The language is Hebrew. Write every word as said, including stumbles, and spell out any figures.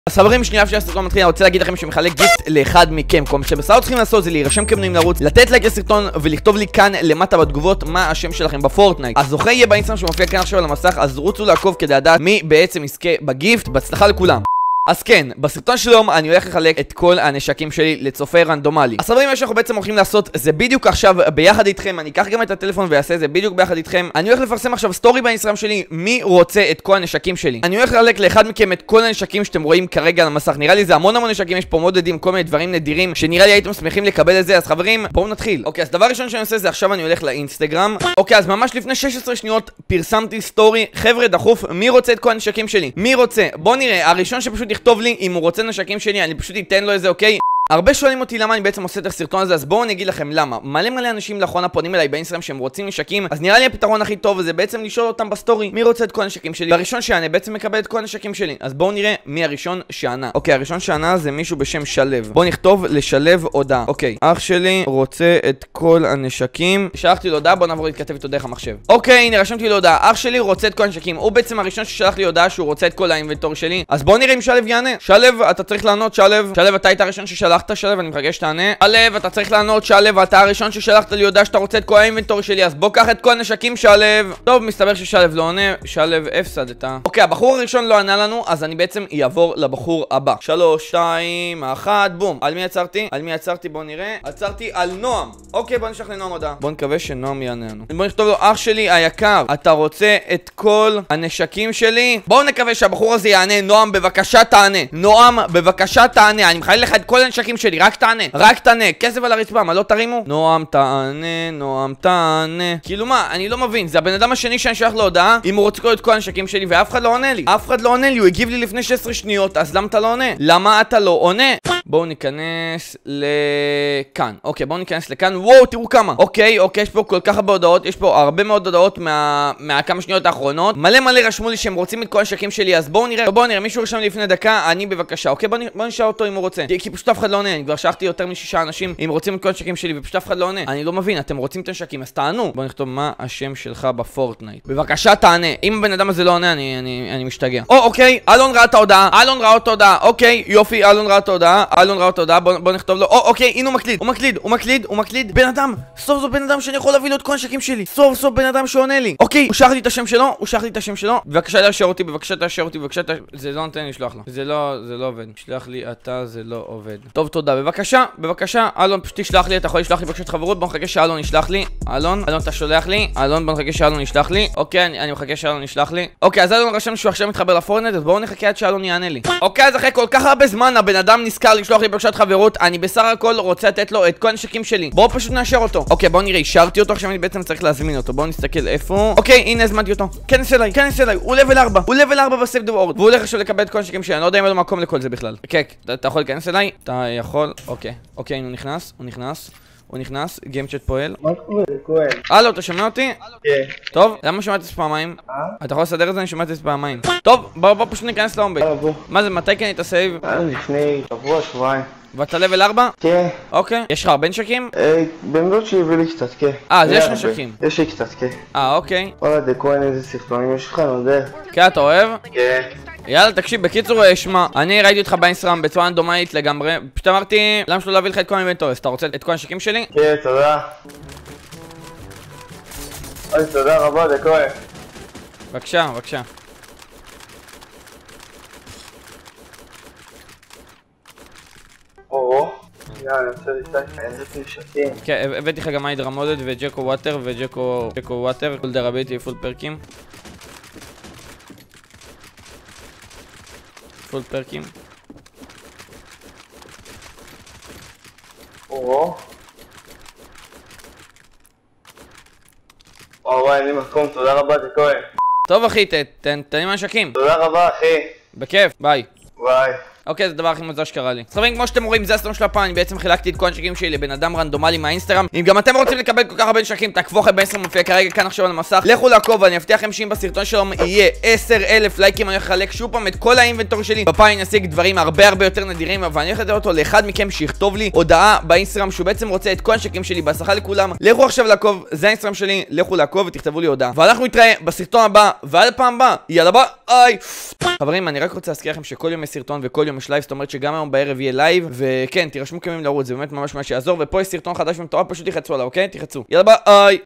אז חברים, שנייה לפני הסרטון מתחיל, אני רוצה להגיד לכם שמחלק גיפט לאחד מכם. כל מה שבסדר צריכים לעשות זה להירשם כמנויים לערוץ, לתת לייק לסרטון ולכתוב לי כאן למטה בתגובות מה השם שלכם בפורטנייט. הזוכה יהיה באינסטגרם שמופיע כאן עכשיו על המסך, אז רוצו לעקוב כדי לדעת מי בעצם יזכה בגיפט. בהצלחה לכולם. אז כן, בסרטון שלום אני הולך לחלק את כל הנשקים שלי לצופה רנדומלי. אז חברים, מה שאנחנו בעצם הולכים לעשות זה בדיוק עכשיו ביחד איתכם. אני אקח גם את הטלפון ואעשה זה בדיוק ביחד איתכם. אני הולך לפרסם עכשיו סטורי באינסטגרם שלי מי רוצה את כל הנשקים שלי. אני הולך לחלק לאחד מכם את כל הנשקים שאתם רואים כרגע על המסך. נראה לי זה המון המון נשקים, יש פה מודדים, כל מיני דברים נדירים שנראה לי הייתם שמחים לקבל את זה. אז חברים, בואו נתחיל. אוקיי, אז דבר ראשון שאני עושה זה עכשיו אני הולך לאינסטגרם. אוקיי, אז ממש לפני שש עשרה שניות פרסמתי סטורי. חבר'ה, דחוף, מי רוצה את כל הנשקים שלי? מי רוצה? בוא נראה, הראשון שפשוט יכתוב לי אם הוא רוצה נשקים שלי, אני פשוט אתן לו איזה, אוקיי? הרבה שואלים אותי למה אני בעצם עושה את הסרטון הזה, אז בואו אני אגיד לכם למה. מלא מלא אנשים לאחרונה פונים אליי באינסטגרם שהם רוצים נשקים, אז נראה לי הפתרון הכי טוב זה בעצם לשאול אותם בסטורי מי רוצה את כל הנשקים שלי, והראשון שענה בעצם מקבל את כל הנשקים שלי. אז בואו נראה מי הראשון שענה. אוקיי, הראשון שענה זה מישהו בשם שלב. בואו נכתוב לשלב הודעה. אוקיי, אח שלי רוצה את כל הנשקים. שלחתי לו הודעה, בואו נעבור להתכתב איתו דרך המחשב. אוקיי, הנה רשמתי לו הודעה. אח שלי רוצה את כל הנשקים. הוא בעצם הראשון ששלח לי הודעה שהוא רוצה את כל האינבנטור שלי. אז בואו נראה אם שלב יענה. שלב, אתה צריך לענות. שלב, שלב, אתה היית הראשון ששלחת. שלב, אני מחכה שתענה. שלב, אתה צריך לענות. שלב, אתה הראשון ששלחת לי הודעה שאתה רוצה את כל האינבנטור שלי, אז בוא קח את כל הנשקים. שלב. טוב, מסתבר ששלב לא עונה. שלב, הפסדת. אוקיי, הבחור הראשון לא ענה לנו, אז אני בעצם אעבור לבחור הבא. שלוש, שתיים, אחת, בום. על מי עצרתי? על מי עצרתי? בוא נראה. עצרתי על נועם. אוקיי, בוא נשלח לנועם הודעה. בוא נקווה שנועם יענה לנו. בוא נכתוב לו, אח שלי היקר, אתה רוצה את כל הנשקים שלי? בואו נקווה שהבחור הזה יענה. נועם, בבקשה תענה. נועם, בבקשה תענה. אני מחליט לך את כל הנשקים שלי, רק תענה. רק תענה. כסף על הרצפה, מה לא תרימו? נועם תענה, נועם תענה. כאילו מה, אני לא מבין. זה הבן אדם השני שאני שלח לו הודעה אם הוא רוצה את כל הנשקים שלי, ואף אחד לא עונה לי. אף אחד לא עונה לי. הוא הגיב לי לפני שש עשרה שניות, אז למה אתה לא עונה? למה אתה לא עונה? בואו ניכנס לכאן. אוקיי, בואו ניכנס לכאן. וואו, תראו כמה. אוקיי, אוקיי, יש פה כל כך הרבה הודעות. יש פה הרבה מאוד הודעות מה... מהכמה שניות האחרונות. מלא מלא רשמו לי שהם רוצים את כל הנשקים שלי, אז בואו נראה. בואו נראה, מישהו רשם לי לפני דקה, אני בבקשה. אוקיי, בואו בוא נשאל אותו אם הוא רוצה. כי, כי פשוט אף אחד לא עונה. אני כבר שלחתי יותר משישה אנשים אם רוצים את כל הנשקים שלי, ופשוט אף אחד לא עונה. אני לא מבין, אתם רוצים את הנשקים, אז תענו. בואו נכתוב מה השם שלך בפורטנייט. בבקשה תענה. אם הבן אדם הזה לא עונה, אני אני אני משתגע. או, אוקיי, אלון ראה את ההודעה. אלון ראה את ההודעה. אוקיי, יופי, אלון ראה את ההודעה. אלון ראה את ההודעה. בוא, בוא נכתוב לו. או, אוקיי, הנה הוא מקליד. הוא מקליד, הוא מקליד, הוא מקליד. בן אדם, סוף סוף בן אדם שאני יכול להביא לו את כל הנשקים שלי. סוף סוף בן אדם שעונה לי. אוקיי, הוא שלח לי את השם שלו, הוא שלח לי את השם שלו. בבקשה לאשר אותי, בבקשה תאשר אותי, בבקשה תאשר. זה לא נותן לי לשלוח לו. זה לא, זה לא עובד. שלח לי אתה, זה לא עובד. טוב, תודה. בבקשה, בבקשה. אלון, פשוט תשלח לי, אתה יכול לשלוח לי בבקשה חברות. בוא נחכה שאלון ישלח לי. אלון, אלון אתה שולח לי. אלון, בוא נחכה שאלון ישלח לי. אוקיי, אני, אני מחכה שאלון ישלח לי. אוקיי, אז אלון רשם שהוא עכשיו מתחבר לפורטנייט, אז בואו נחכה עד שאלון יענה לי. אוקיי, אז אחרי כל כך הרבה זמן הבן אדם נזכר לשלוח לי בבקשת חברות. אני בסך הכל רוצה לתת לו את כל הנשקים שלי. בואו פשוט נאשר אותו. אוקיי, בואו נראה, אישרתי אותו, עכשיו אני בעצם צריך להזמין אותו. בואו נסתכל איפה. אוקיי, הנה הזמנתי אותו. כנס אליי, כנס אליי. הוא level ארבע. הוא level ארבע בסייב דה וורד. והוא הולך עכשיו לקבל את כל הנשקים שלי. אני לא יודע אם אין לו מקום לכל זה בכלל. אוקיי, אתה יכול להיכנס אליי? אתה יכול. אוקיי. אוקיי, הוא נכנס. הוא נכנס. הוא נכנס, גיימצ'אט פועל. מה קורה? כהן. הלו, אתה שומע אותי? כן. טוב, למה שמעת את זה פעמיים? אה? אתה יכול לסדר את זה? אני שומעת את זה פעמיים. טוב, בוא בוא פשוט ניכנס להומבייט. יאללה, בוא. מה זה, מתי כן היית סייב? היה לפני שבוע, שבועיים. ואתה level ארבע? כן. אוקיי. יש לך הרבה נשקים? אה, במדוד שהביא לי קצת, כן. אה, אז יש נשקים. יש לי קצת, כן. אה, אוקיי. וואלה, דה כהן, איזה סרטונים יש לך, אני יודע. כן, אתה אוהב? כן. יאללה, תקשיב, בקיצור, שמע, אני ראיתי אותך באינסטגרם בצורה רנדומלית לגמרי. פשוט אמרתי, למה שלא להביא לך את כל האינבנטור? אתה רוצה את כל הנשקים שלי? כן, תודה. אוי, תודה רבה, דה כהן. בבקשה, בבקשה. או, יאללה, אני רוצה להסתכל, איזה נשקים. כן, הבאתי לך גם היידרה מודד וג'קו וואטר וג'קו וואטר, פול דרביטי ופול פרקים. פול פרקים. או. וואו וואי, אין לי מקום, תודה רבה, דה כהן. טוב אחי, תן לי מהנשקים. תודה רבה, אחי. בכיף, ביי. ביי. אוקיי, זה הדבר הכי מוזר שקרה לי. אז חברים, כמו שאתם רואים, זה הסרטון של הפעם. אני בעצם חילקתי את כל הנשקים שלי לבן אדם רנדומלי מהאינסטגרם. אם גם אתם רוצים לקבל כל כך הרבה נשקים, תעקבו אחרי באינסטגרם מופיע כרגע כאן עכשיו על המסך. לכו לעקוב, ואני מבטיח לכם שאם בסרטון שלנו יהיה עשרת אלפים לייקים, אני הולך לחלק שוב פעם את כל האינבנטורי שלי. בפעם אני אשיג דברים הרבה הרבה יותר נדירים, אבל אני הולך לתת אותו לאחד מכם שיכתוב לי הודעה באינסטגרם שהוא בעצם רוצה את כל הנשקים שלי. בהצלחה לכולם. לכו עכשיו לעקוב, זה האינסטגרם שלי, לכו לעקוב ותכתבו לי הודעה. ואנחנו נתראה בסרטון הבא, ועד הפעם הבאה. יאללה ביי. חברים, אני רק רוצה להזכיר לכם שכל יום יש סרטון וכל יום יש לייב, זאת אומרת שגם היום בערב יהיה לייב, וכן, תירשמו כמים לערוץ, זה באמת ממש ממש יעזור, ופה יש סרטון חדש ומטורף, פשוט תחצו עליו, אוקיי? תחצו. יאללה ביי.